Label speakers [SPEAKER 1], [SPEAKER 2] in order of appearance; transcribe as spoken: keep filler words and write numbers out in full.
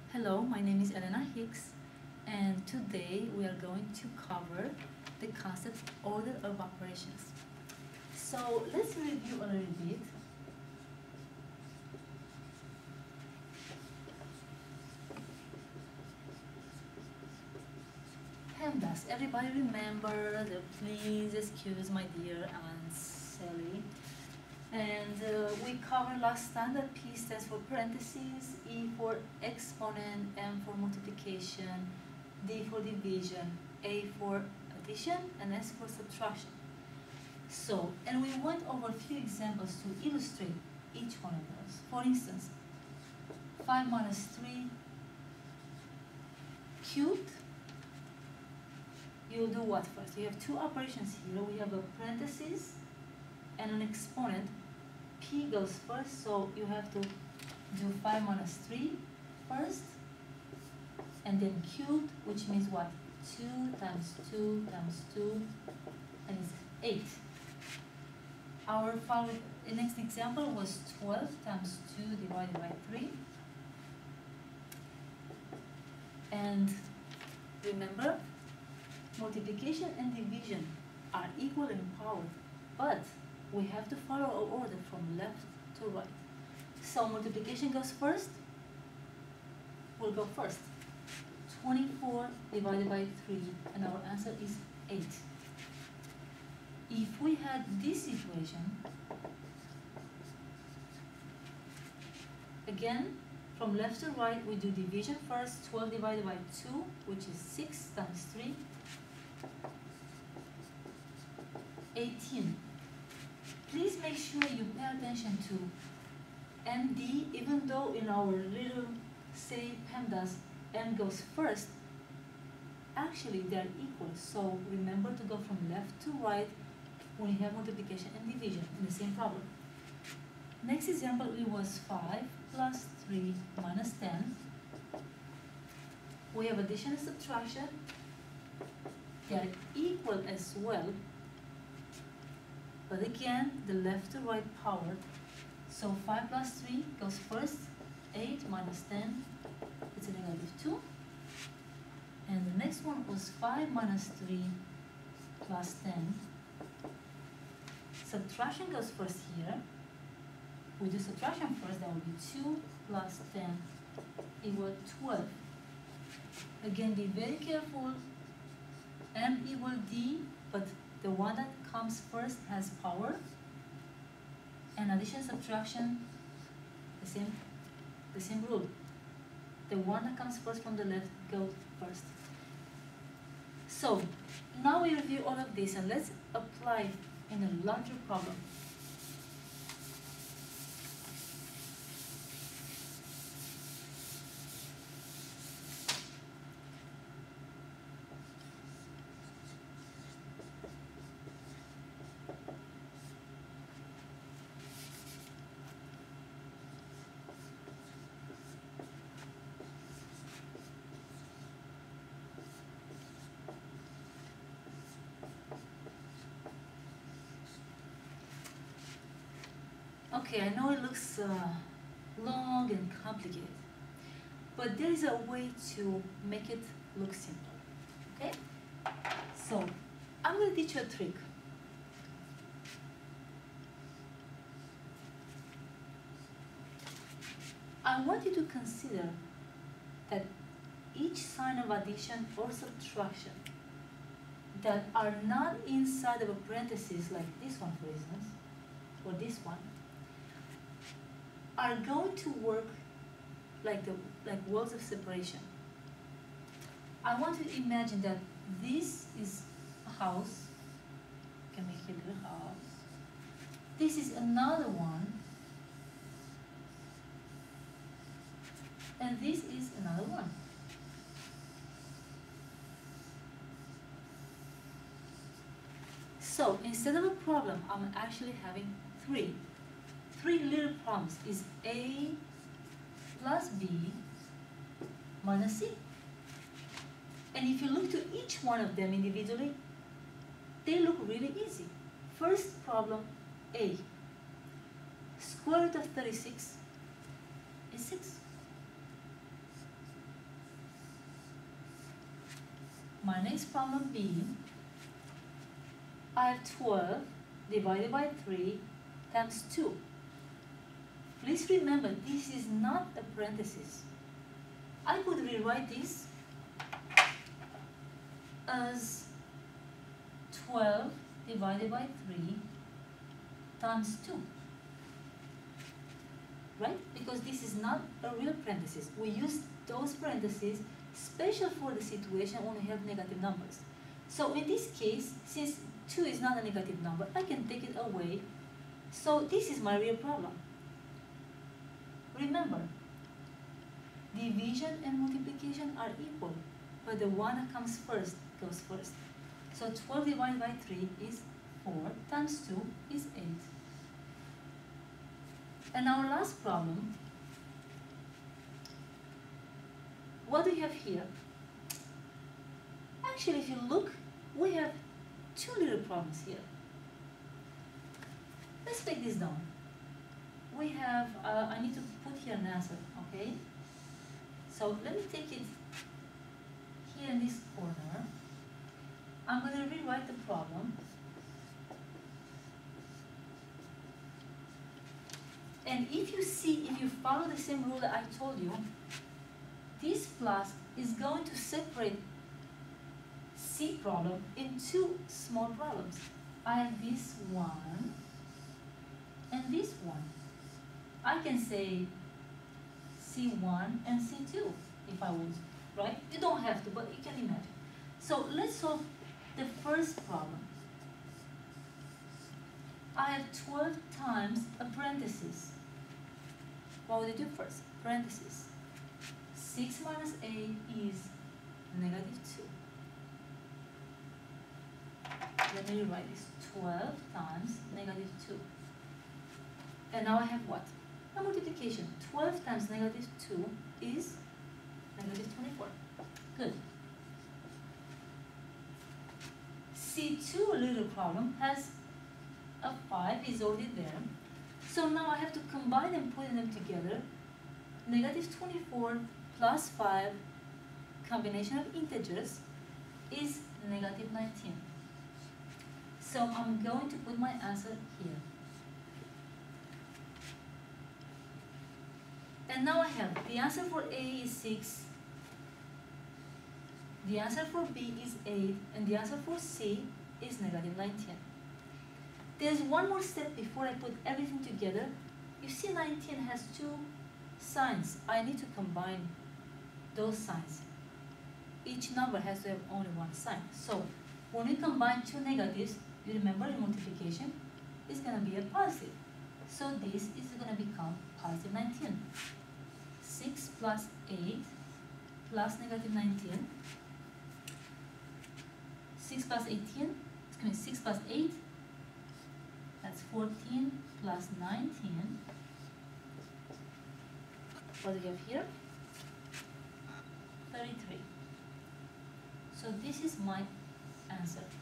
[SPEAKER 1] Hello, my name is Elena Hicks, and today we are going to cover the concept of order of operations. So let's review a little bit. PEMDAS, everybody remember the please excuse my dear Aunt Sally. And uh, we covered last time that P stands for parentheses, E for exponent, M for multiplication, D for division, A for addition, and S for subtraction. So, and we went over a few examples to illustrate each one of those. For instance, five minus three cubed, you'll do what first? You have two operations here. We have a parentheses and an exponent. P goes first, so you have to do five minus three first, and then cubed, which means what? two times two times two, and it's eight. Our follow, the next example was twelve times two divided by three. And remember, multiplication and division are equal in power, but we have to follow our order from left to right. So multiplication goes first, we'll go first. twenty-four divided by three, and our answer is eight. If we had this equation, again, from left to right, we do division first. twelve divided by two, which is six times three, eighteen. Please make sure you pay attention to M D, even though in our little, say, PEMDAS, M goes first, actually they're equal. So remember to go from left to right when you have multiplication and division in the same problem. Next example, it was five plus three minus ten. We have addition and subtraction. They are equal as well. But again, the left to right power. So five plus three goes first. eight minus ten, it's a negative two. And the next one was five minus three plus ten. Subtraction goes first here. We do subtraction first, that will be two plus ten equal twelve. Again, be very careful. M equal D, but the one that comes first has power. And addition, subtraction, the same, the same rule. The one that comes first from the left goes first. So now we review all of this, and let's apply in a larger problem. Okay, I know it looks uh, long and complicated, but there is a way to make it look simple, okay? So, I'm going to teach you a trick. I want you to consider that each sign of addition or subtraction that are not inside of a parenthesis, like this one for instance, or this one, are going to work like the like walls of separation. I want you to imagine that this is a house. You can make a little house. This is another one. And this is another one. So instead of a problem, I'm actually having three. Three little problems is A plus B minus C. And if you look to each one of them individually, they look really easy. First problem, A. Square root of thirty-six is six. my next problem being, I have twelve divided by three times two. Please remember, this is not a parenthesis. I could rewrite this as twelve divided by three times two. Right? Because this is not a real parenthesis. We use those parentheses special for the situation when we have negative numbers. So in this case, since two is not a negative number, I can take it away. So this is my real problem. Remember, division and multiplication are equal, but the one that comes first goes first. So twelve divided by three is four, times two is eight. And our last problem, what do we have here? Actually, if you look, we have two little problems here. Let's break this down. We have, uh, I need to put here an answer, okay? So let me take it here in this corner. I'm going to rewrite the problem. And if you see, if you follow the same rule that I told you, this plus is going to separate C problem in two small problems. I have this one and this one. I can say C one and C two if I would, right? You don't have to, but you can imagine. So let's solve the first problem. I have twelve times a parenthesis. What would you do first? Parenthesis. six minus eight is negative two. Let me rewrite this. twelve times negative two. And now I have what? A multiplication. twelve times negative two is negative twenty-four. Good. C two little problem has a five, is already there. So now I have to combine and put them together. Negative twenty-four plus five, combination of integers, is negative nineteen. So I'm going to put my answer here. And now I have the answer for A is six, the answer for B is eight, and the answer for C is negative nineteen. There's one more step before I put everything together. You see nineteen has two signs. I need to combine those signs. Each number has to have only one sign. So when we combine two negatives, you remember in multiplication, it's going to be a positive. So this is going to become positive nineteen. six plus eight plus negative nineteen. six plus eighteen, excuse me, six plus eight, that's fourteen plus nineteen. What do we have here? thirty-three. So this is my answer.